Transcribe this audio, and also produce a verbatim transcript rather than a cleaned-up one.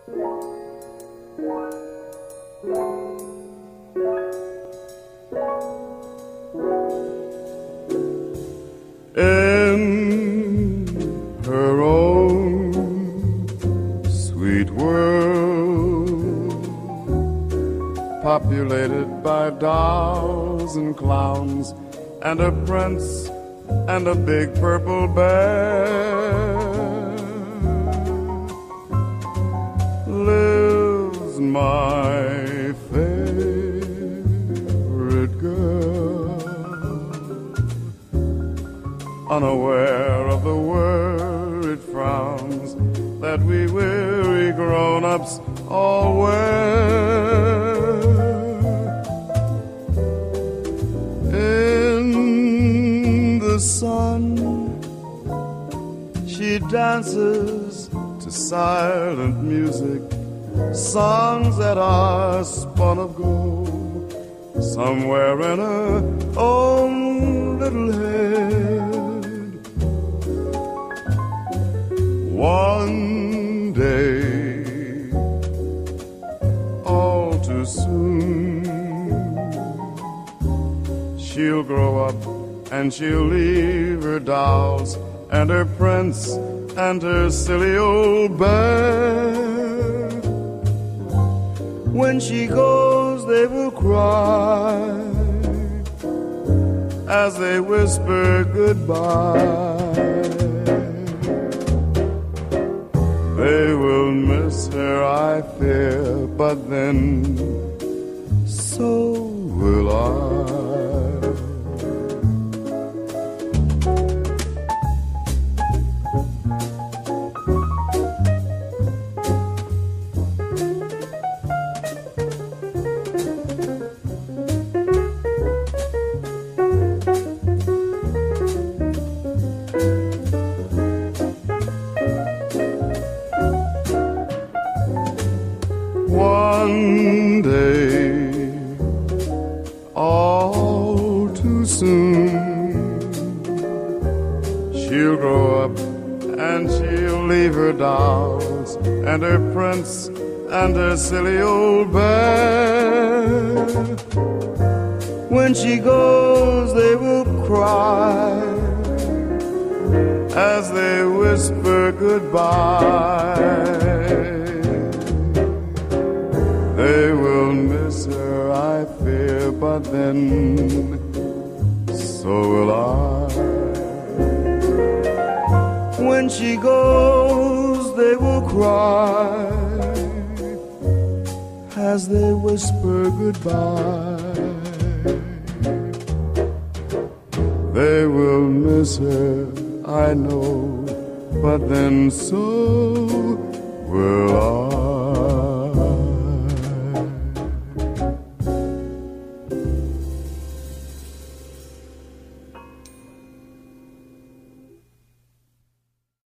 In her own sweet world, populated by dolls and clowns, and a prince and a big purple bear, lives my favorite girl, unaware of the worried frowns that we weary grown-ups all wear. In the sun, she dances to silent music, songs that are spun of gold, somewhere in her own little head. One day, all too soon, she'll grow up and she'll leave her dolls and her prince and her silly old bear. When she goes, they will cry as they whisper goodbye. They will miss her, I fear, but then so will I. One day, all too soon, she'll grow up and she'll leave her dolls and her prince and her silly old bear. When she goes, they will cry as they whisper goodbye. They will miss her, I fear, but then so will I. When she goes, they will cry as they whisper goodbye. They will miss her, I know, but then so will I.